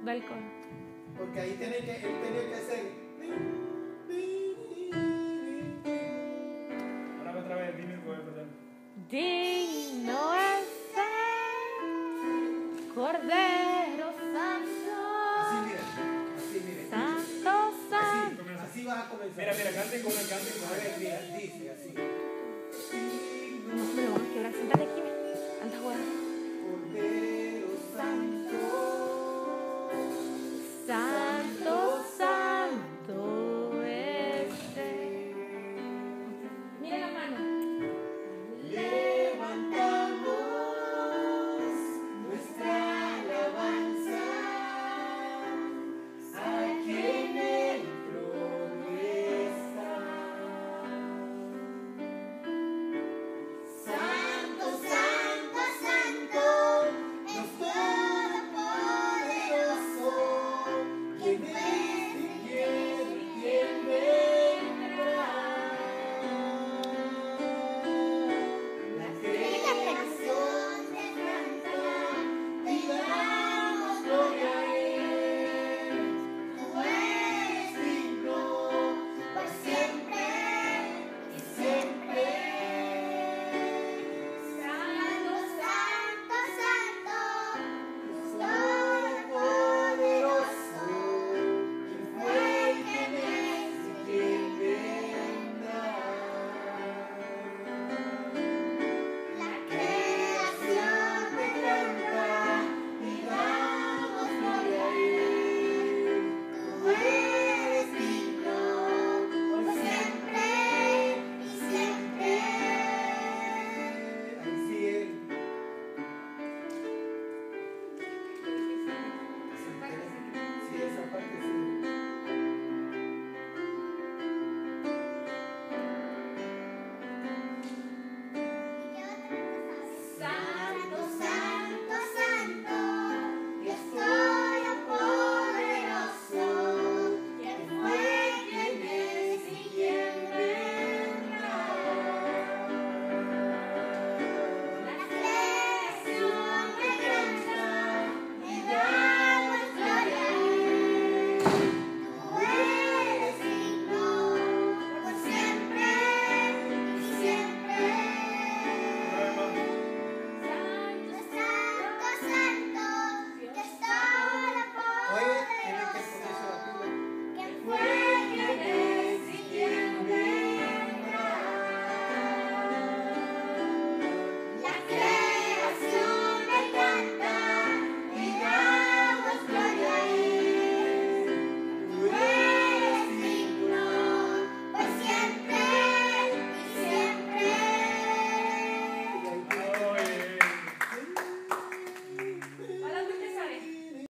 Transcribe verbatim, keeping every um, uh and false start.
del coro. Porque ahí tiene que, él tenía que hacer. Ahora otra vez, dime el coro, perdón. Digno es el Cordero Santo. Así, mira. Así, mira. Santo, Así, Santo. así vas a comenzar. Mira, mira, canten con el canten con A ver, el. mira, dice así.